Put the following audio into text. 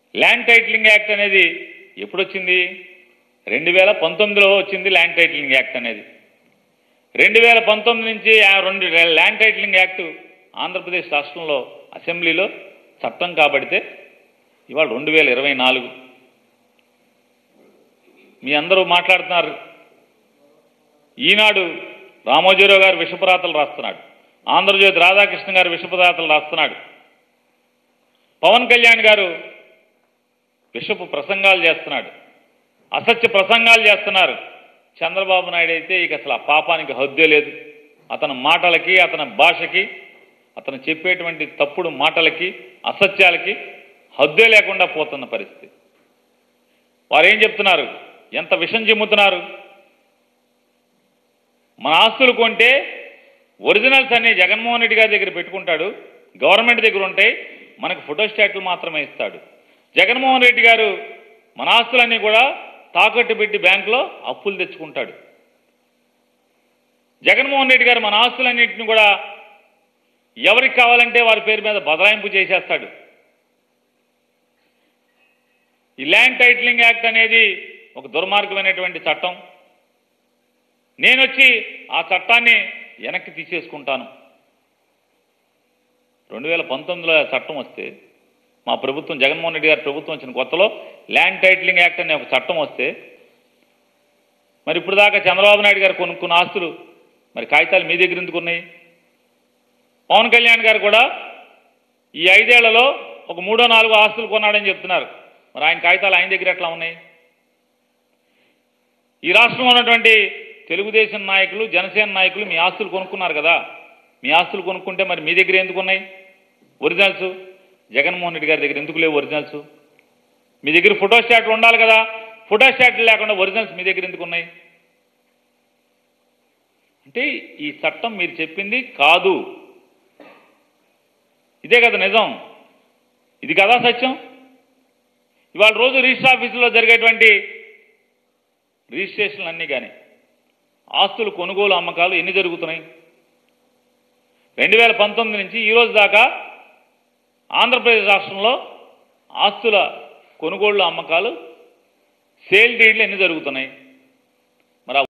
Land titling act అనేది ఎప్పుడు వచ్చింది? 2019లో వచ్చింది ల్యాండ్ టైటిలింగ్ యాక్ట్ అనేది. 2019 నుంచి ల్యాండ్ టైటిలింగ్ యాక్ట్ ఆంధ్రప్రదేశ్ రాష్ట్రంలో అసెంబ్లీలో చట్టం కాబడితే ఇవాళ 2024. మీ అందరూ మాట్లాడుతున్నారు. ఈనాడు రామోజీరావు గారు విషపరాతలు రాస్తున్నాడు, ఆంధ్రజ్యోతి రాధాకృష్ణ గారు విషపరాతలు రాస్తున్నాడు, పవన్ కళ్యాణ్ గారు విషపు ప్రసంగాలు చేస్తున్నాడు, అసత్య ప్రసంగాలు చేస్తున్నారు. చంద్రబాబు నాయుడు అయితే ఇక అసలు ఆ పాపానికి హద్దే లేదు. అతని మాటలకి, అతని భాషకి, అతను చెప్పేటువంటి తప్పుడు మాటలకి, అసత్యాలకి హద్దే లేకుండా పోతున్న పరిస్థితి. వారు ఏం చెప్తున్నారు? ఎంత విషం చిమ్ముతున్నారు? మన ఆస్తులు కొంటే ఒరిజినల్స్ అన్ని జగన్మోహన్ రెడ్డి గారి దగ్గర పెట్టుకుంటాడు, గవర్నమెంట్ దగ్గర ఉంటే మనకు ఫోటోస్టాట్లు మాత్రమే ఇస్తాడు. జగన్మోహన్ రెడ్డి గారు మన ఆస్తులన్నీ కూడా తాకట్టు పెట్టి బ్యాంకులో అప్పులు తెచ్చుకుంటాడు. జగన్మోహన్ రెడ్డి గారు మన ఆస్తులన్నింటినీ కూడా ఎవరికి కావాలంటే వారి పేరు మీద బదలాయింపు చేసేస్తాడు. ఈ ల్యాండ్ టైటిలింగ్ యాక్ట్ అనేది ఒక దుర్మార్గమైనటువంటి చట్టం. నేనొచ్చి ఆ చట్టాన్ని వెనక్కి తీసేసుకుంటాను. 2019లో చట్టం వస్తే, మా ప్రభుత్వం జగన్మోహన్ రెడ్డి గారి ప్రభుత్వం వచ్చిన కొత్తలో ల్యాండ్ టైటిలింగ్ యాక్ట్ అనే ఒక చట్టం వస్తే, మరి ఇప్పుడు దాకా చంద్రబాబు నాయుడు గారు కొనుక్కున్న ఆస్తులు మరి కాగితాలు మీ దగ్గర ఎందుకు ఉన్నాయి? పవన్ కళ్యాణ్ గారు కూడా ఈ 5 ఏళ్లలో ఒక 3-4 ఆస్తులు కొన్నాడని చెప్తున్నారు. మరి ఆయన కాగితాలు ఆయన దగ్గర ఎట్లా ఉన్నాయి? ఈ రాష్ట్రంలో ఉన్నటువంటి తెలుగుదేశం నాయకులు, జనసేన నాయకులు మీ ఆస్తులు కొనుక్కున్నారు కదా. మీ ఆస్తులు కొనుక్కుంటే మరి మీ దగ్గర ఎందుకు ఉన్నాయి ఒరిజినల్స్? జగన్మోహన్ రెడ్డి గారి దగ్గర ఎందుకు లేవు ఒరిజినల్స్? మీ దగ్గర ఫోటోస్టాట్లు ఉండాలి కదా. ఫోటోస్టాట్లు లేకుండా ఒరిజినల్స్ మీ దగ్గర ఎందుకు ఉన్నాయి? అంటే ఈ చట్టం మీరు చెప్పింది కాదు. ఇదే కదా నిజం, ఇది కదా సత్యం. ఇవాళ రోజు రిజిస్టర్ ఆఫీసులో జరిగేటువంటి రిజిస్ట్రేషన్లు అన్నీ కానీ, ఆస్తులు కొనుగోలు అమ్మకాలు ఎన్ని జరుగుతున్నాయి? 2019 నుంచి ఈ రోజు దాకా ఆంధ్రప్రదేశ్ రాష్ట్రంలో ఆస్తుల కొనుగోళ్లు అమ్మకాలు, సేల్ డీడ్లు ఎన్ని జరుగుతున్నాయి?